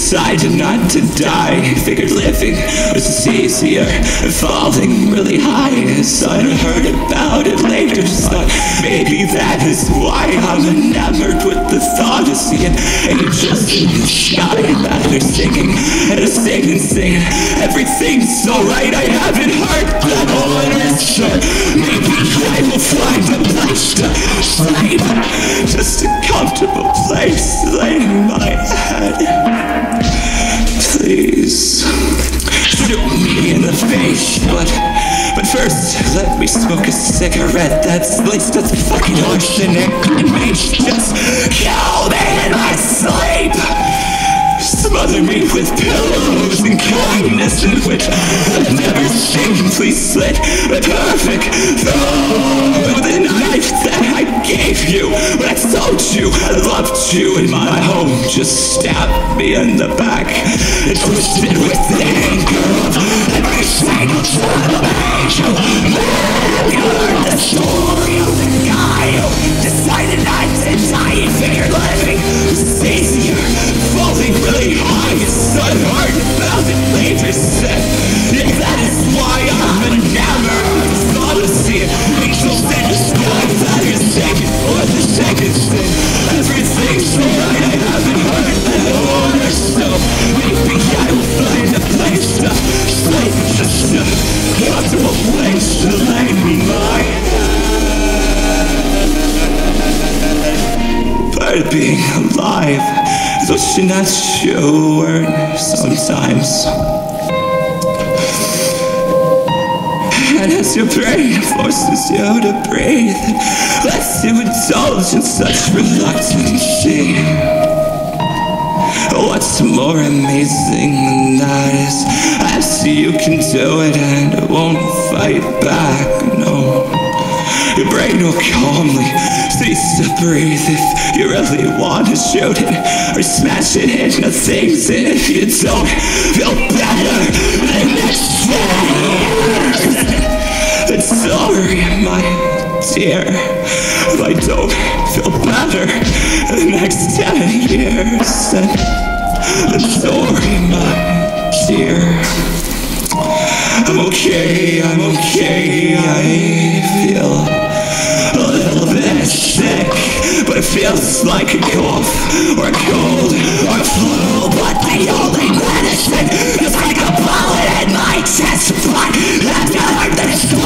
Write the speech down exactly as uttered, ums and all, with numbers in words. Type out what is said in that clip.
decided not to die. Figured living was easier, falling really high. So I heard about it later, thought maybe that is why I'm enamored with the thought of seeing angels in the sky that are singing and a singing, singing. Everything's alright, I haven't heard that all is sure. Maybe I will find a place to sleep, just a comfortable place laying in my head. Please shoot me in the face, but but first let me smoke a cigarette. That's laced with fucking arsenic and may just kill me in my sleep. Smother me with pillows and kindness in which I've never seen. Please slit a perfect throat with a knife that I gave you when I told you I loved you in my home. Just stab me in the back and twist it with the anger of every single child of angel. You heard the story of the guy who decided not to die. He figured living was easier, falling really high. His son heard about it later, said, and that is why I'm enamored with the thought of seeing angels in the sky that are singing for the second sin. Everything's alright, I haven't heard that one or so. Maybe I will find a place to sleep, just a comfortable place to lay my head. Part of being alive, though she not sure sometimes. And as your brain forces you to breathe, lets you indulge in such reluctancy. What's more amazing than that is I see you can do it and won't fight back, no. Your brain will calmly cease to breathe if you really want to shoot it or smash it into things if you don't feel better the next day. And sorry, my dear, if I don't feel better the next ten years. And I'm sorry, my dear. I'm okay, I'm okay, I feel a little bit sick, but it feels like a cough or a cold or a flu. But the only medicine is like a bullet in my chest. But after I heard that it's